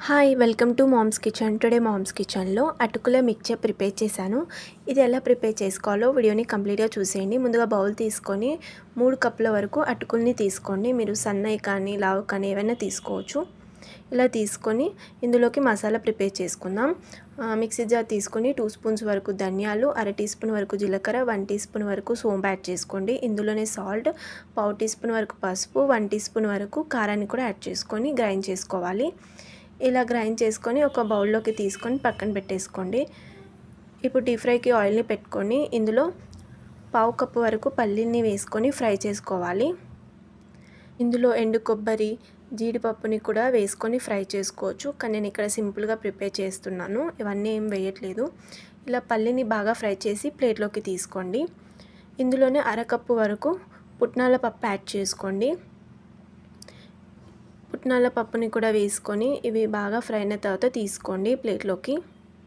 Hi welcome to mom's kitchen. Today mom's కిచెన్లో అటుకుల mixture prepare చేశాను. ఇది ఎలా ప్రిపేర్ చేసుకోవాలో వీడియోని కంప్లీట్గా చూసేయండి. ముందుగా బౌల్ తీసుకొని 3 కప్పుల వరకు అటుకుల్ని తీసుకోండి. మీరు సన్నవి కానీ లావు కానీ ఏవైనా తీసుకోవచ్చు. ఇలా తీసుకొని ఇందులోకి మసాలా ప్రిపేర్ చేసుకుందాం. మిక్సీ జార్ తీసుకొని 2 స్పూన్స్ వరకు ధనియాలు, అర టీ స్పూన్ వరకు జీలకర్ర, 1 టీ స్పూన్ వరకు సోంపు యాడ్ చేసుకోండి. ఇందులోనే సాల్ట్, పావు టీ స్పూన్ వరకు పసుపు, 1 టీ స్పూన్ వరకు కారాన్ని కూడా యాడ్ చేసుకొని గ్రైండ్ చేసుకోవాలి. ఇలా గ్రైండ్ చేసుకొని ఒక బౌల్లోకి తీసుకొని పక్కన పెట్టేసుకోండి. ఇప్పుడు డీప్ ఫ్రైకి ఆయిల్ని పెట్టుకొని ఇందులో పావు కప్పు వరకు పల్లీల్ని వేసుకొని ఫ్రై చేసుకోవాలి. ఇందులో ఎండు కొబ్బరి, జీడిపప్పుని కూడా వేసుకొని ఫ్రై చేసుకోవచ్చు, కానీ నేను ఇక్కడ సింపుల్గా ప్రిపేర్ చేస్తున్నాను. ఇవన్నీ ఏం వేయట్లేదు. ఇలా పల్లీని బాగా ఫ్రై చేసి ప్లేట్లోకి తీసుకోండి. ఇందులోనే అరకప్పు వరకు పుట్నాల పప్పు యాడ్ చేసుకోండి. పుట్నాల పప్పుని కూడా వేసుకొని ఇవి బాగా ఫ్రై అయిన తర్వాత తీసుకోండి ప్లేట్లోకి.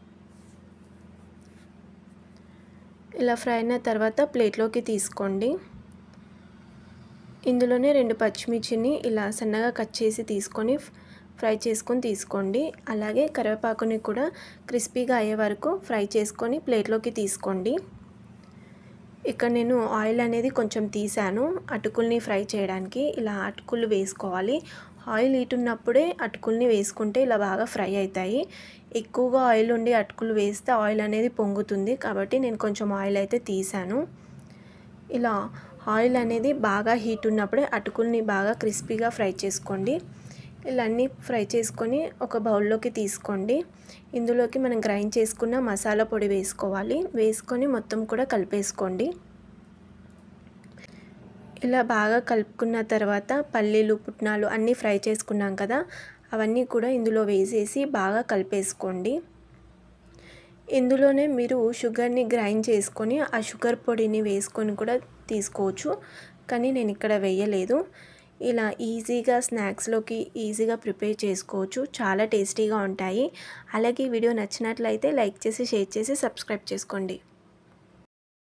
ఇలా ఫ్రై అయిన తర్వాత ప్లేట్లోకి తీసుకోండి. ఇందులోనే 2 పచ్చిమిర్చిని ఇలా సన్నగా కట్ చేసి తీసుకొని ఫ్రై చేసుకొని తీసుకోండి. అలాగే కరివేపాకుని కూడా క్రిస్పీగా అయ్యే వరకు ఫ్రై చేసుకొని ప్లేట్లోకి తీసుకోండి. ఇక్కడ నేను ఆయిల్ అనేది కొంచెం తీసాను అటుకుల్ని ఫ్రై చేయడానికి. ఇలా అటుకులు వేసుకోవాలి. ఆయిల్ హీట్ ఉన్నప్పుడే అటుకుల్ని వేసుకుంటే ఇలా బాగా ఫ్రై అవుతాయి. ఎక్కువగా ఆయిల్ ఉండి అటుకులు వేస్తే ఆయిల్ అనేది పొంగుతుంది, కాబట్టి నేను కొంచెం ఆయిల్ అయితే తీసాను. ఇలా ఆయిల్ అనేది బాగా హీట్ ఉన్నప్పుడే అటుకుల్ని బాగా క్రిస్పీగా ఫ్రై చేసుకోండి. ఇలా అన్నీ ఫ్రై చేసుకొని ఒక బౌల్లోకి తీసుకోండి. ఇందులోకి మనం గ్రైండ్ చేసుకున్న మసాలా పొడి వేసుకోవాలి. వేసుకొని మొత్తం కూడా కలిపేసుకోండి. ఇలా బాగా కలుపుకున్న తర్వాత పల్లీలు, పుట్నాలు అన్నీ ఫ్రై చేసుకున్నాం కదా, అవన్నీ కూడా ఇందులో వేసేసి బాగా కలిపేసుకోండి. ఇందులోనే మీరు షుగర్ని గ్రైండ్ చేసుకొని ఆ షుగర్ పొడిని వేసుకొని కూడా తీసుకోవచ్చు, కానీ నేను ఇక్కడ వేయలేదు. ఇలా ఈజీగా స్నాక్స్లోకి ఈజీగా ప్రిపేర్ చేసుకోవచ్చు. చాలా టేస్టీగా ఉంటాయి. అలాగే వీడియో నచ్చినట్లయితే లైక్ చేసి, షేర్ చేసి, సబ్స్క్రైబ్ చేసుకోండి.